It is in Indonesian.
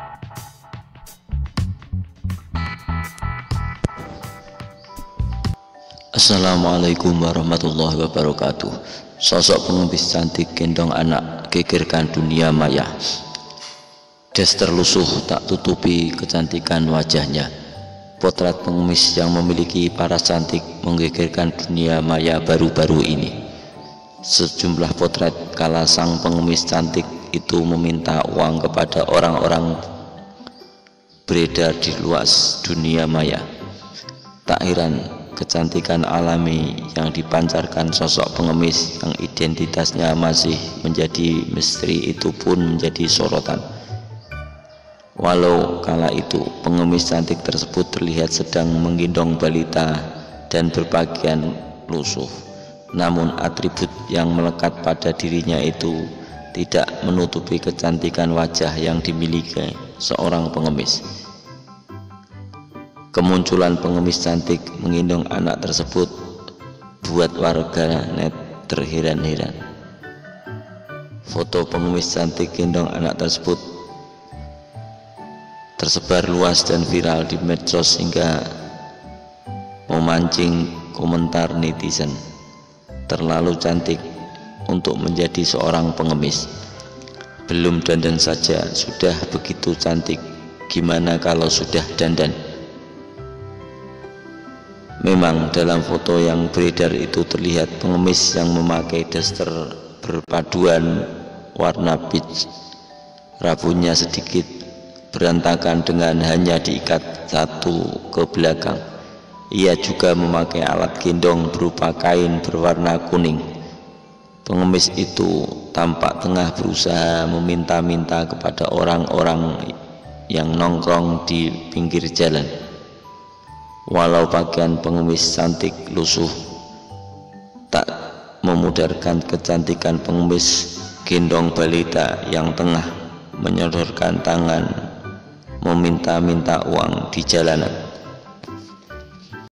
Assalamualaikum warahmatullahi wabarakatuh. Sosok pengemis cantik gendong anak gegerkan dunia maya. Daster lusuh tak tutupi kecantikan wajahnya. Potret pengemis yang memiliki paras cantik menggegerkan dunia maya baru-baru ini. Sejumlah potret kala sang pengemis cantik itu meminta uang kepada orang-orang beredar di luas dunia maya. Tak heran kecantikan alami yang dipancarkan sosok pengemis yang identitasnya masih menjadi misteri itu pun menjadi sorotan. Walau kala itu pengemis cantik tersebut terlihat sedang menggendong balita dan berpakaian lusuh, namun atribut yang melekat pada dirinya itu tidak menutupi kecantikan wajah yang dimiliki seorang pengemis. Kemunculan pengemis cantik menggendong anak tersebut buat warga net terheran-heran. Foto pengemis cantik gendong anak tersebut tersebar luas dan viral di medsos hingga memancing komentar netizen. Terlalu cantik untuk menjadi seorang pengemis. Belum dandan saja sudah begitu cantik, gimana kalau sudah dandan? Memang dalam foto yang beredar itu terlihat pengemis yang memakai daster berpaduan warna peach. Rambutnya sedikit berantakan dengan hanya diikat satu ke belakang. Ia juga memakai alat gendong berupa kain berwarna kuning. Pengemis itu tampak tengah berusaha meminta-minta kepada orang-orang yang nongkrong di pinggir jalan. Walau pakaian pengemis cantik lusuh tak memudarkan kecantikan pengemis gendong balita yang tengah menyodorkan tangan meminta-minta uang di jalanan.